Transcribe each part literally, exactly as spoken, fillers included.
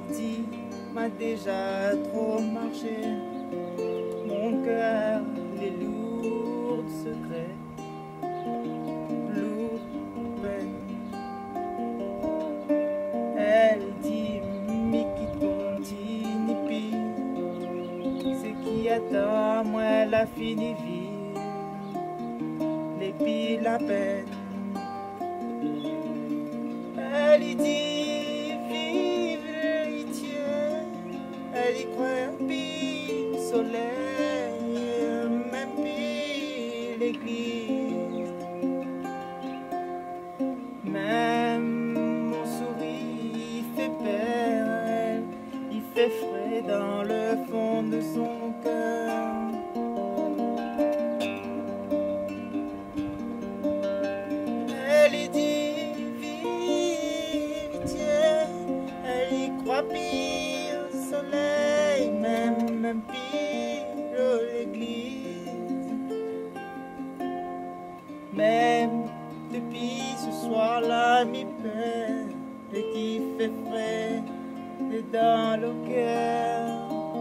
dit, m'a déjà trop marché. Mon cœur, les lourds secrets, lourds peines. Elle dit, mais qui continue pire, ce qui attend moi la fini vie, les pis la peine. Elle y dit, vive l'héritier, elle y croit pis le soleil, même pis l'église. Même mon sourire, il fait peur, il fait frais dans le fond de son cœur. Elle y dit, vive l'héritier, elle y croit pire le soleil, même, même pire l'église. Même depuis ce soir-là, mi peur, et qui fait frais et dans le cœur.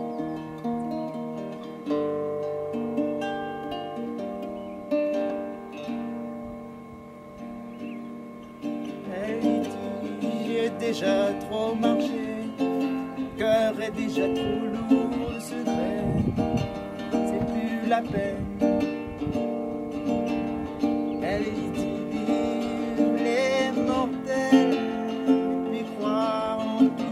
Elle dit, j'ai déjà trop marché, le cœur est déjà trop lourd de secret, c'est plus la peine. Elle dit, vive les mortels, puis croire en Dieu.